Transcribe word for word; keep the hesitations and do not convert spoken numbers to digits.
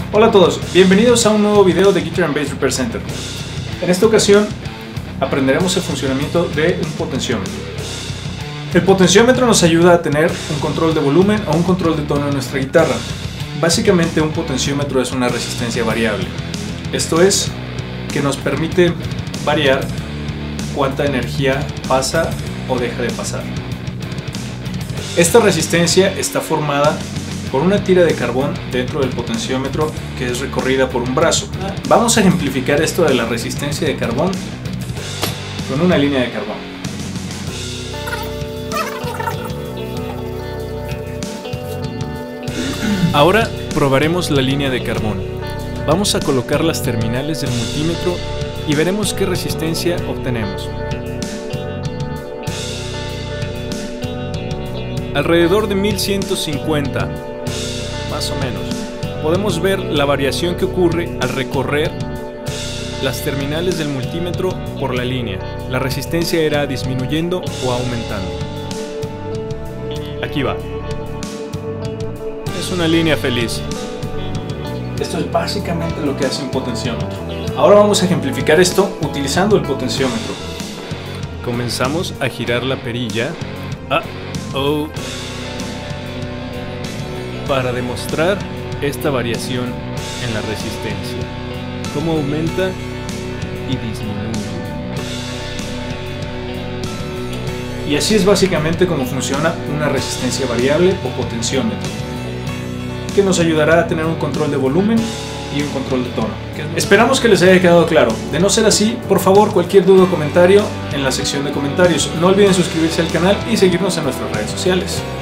Hola a todos, bienvenidos a un nuevo video de Guitar and Bass Repair Center. En esta ocasión aprenderemos el funcionamiento de un potenciómetro. El potenciómetro nos ayuda a tener un control de volumen o un control de tono en nuestra guitarra. Básicamente un potenciómetro es una resistencia variable. Esto es, que nos permite variar cuánta energía pasa o deja de pasar. Esta resistencia está formada por una tira de carbón dentro del potenciómetro que es recorrida por un brazo. Vamos a ejemplificar esto de la resistencia de carbón con una línea de carbón. Ahora probaremos la línea de carbón. Vamos a colocar las terminales del multímetro y veremos qué resistencia obtenemos. Alrededor de mil ciento cincuenta, más o menos. Podemos ver la variación que ocurre al recorrer las terminales del multímetro por la línea. La resistencia irá disminuyendo o aumentando. Aquí va. Es una línea feliz. Esto es básicamente lo que hace un potenciómetro. Ahora vamos a ejemplificar esto utilizando el potenciómetro. Comenzamos a girar la perilla. Ah, oh. Para demostrar esta variación en la resistencia, cómo aumenta y disminuye. Y así es básicamente como funciona una resistencia variable o potenciómetro, que nos ayudará a tener un control de volumen y un control de tono. Esperamos que les haya quedado claro. De no ser así, por favor, cualquier duda o comentario en la sección de comentarios. No olviden suscribirse al canal y seguirnos en nuestras redes sociales.